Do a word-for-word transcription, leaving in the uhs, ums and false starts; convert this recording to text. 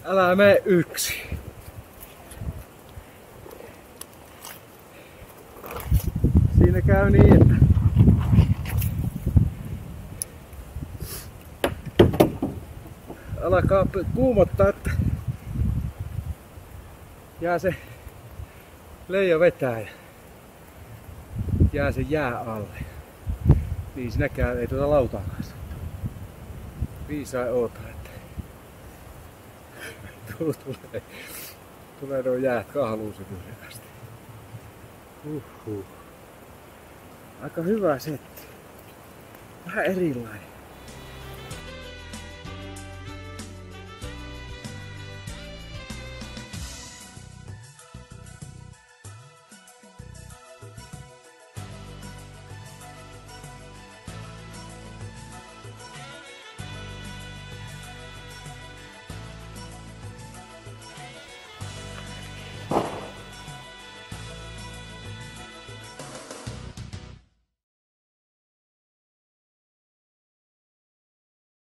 Älä mene yksi. Siinä käy niin, että alkaa kuumottaa, että jää se leija vetää ja jää se jää alle. Niin sinäkään ei tuota lautaa kanssa. Viisaan oota, että tulee, tulee nuo jäät kahluuset asti. Uhuh. Aika hyvä setti. Vähän erilainen.